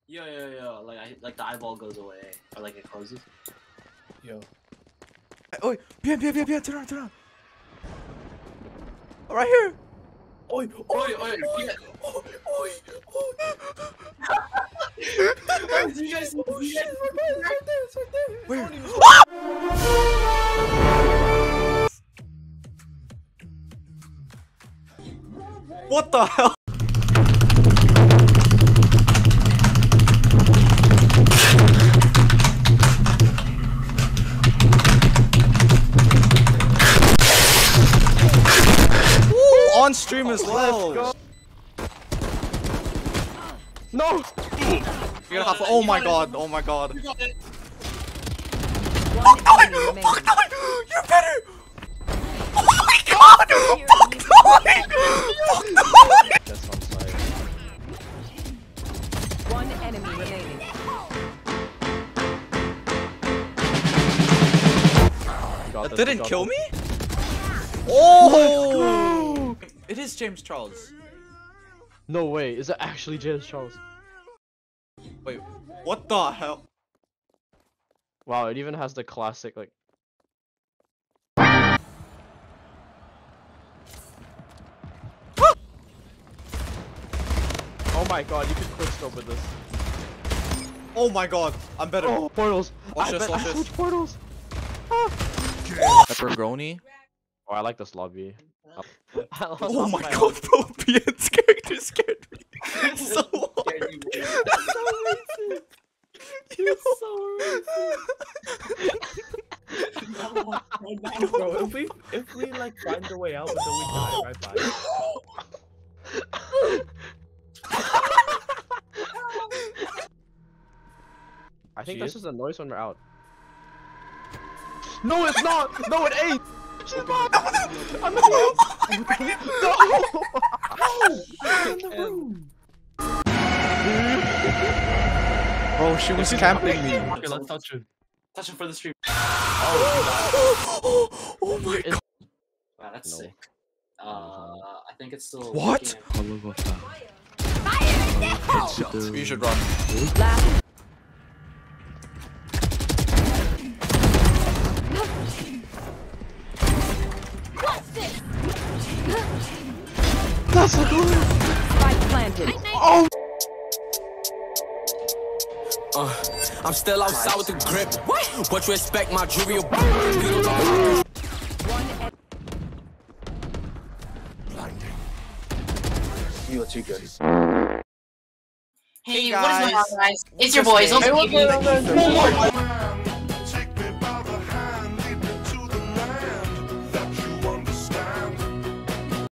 Yo. Like the eyeball goes away, or like it closes. Yo. Oh, behind, turn around. Oh, right here. Oi. Do you guys? Oh shit! Right there. Where? What the hell? On stream as well. No! You're gonna have to. Oh my god. One Fuck enemy no! remaining. Fuck no! You're better! Oh my god! Fuck no! Fuck no! That's on side. One enemy remaining. That didn't kill me? Oh! It is James Charles. No way, is it actually James Charles? Wait, what the hell? Wow, it even has the classic like. Oh my god, you can quick scope with this. Oh my god, I'm better. Oh, portals! Watch this. Switch portals! Pepperoni? Oh, I like this lobby. Oh my god, bro, PN's character scared me so hard. You're so racist. Bro, if we like find a way out until we die, right? Bye. I think this is the noise when we're out. No, it's not! No, it ain't! She's not! I'm in the room! Bro, she was camping me. Okay, let's touch her. Touch him for the stream. Oh my god. Wow, that's No. sick. I think it's still. What? You should run. Last. That's so good. Spike planted. Oh! I'm still outside with the grip. What you expect, my jewelry? You are too good. Hey, what is going on, guys? It's your boys. Hey,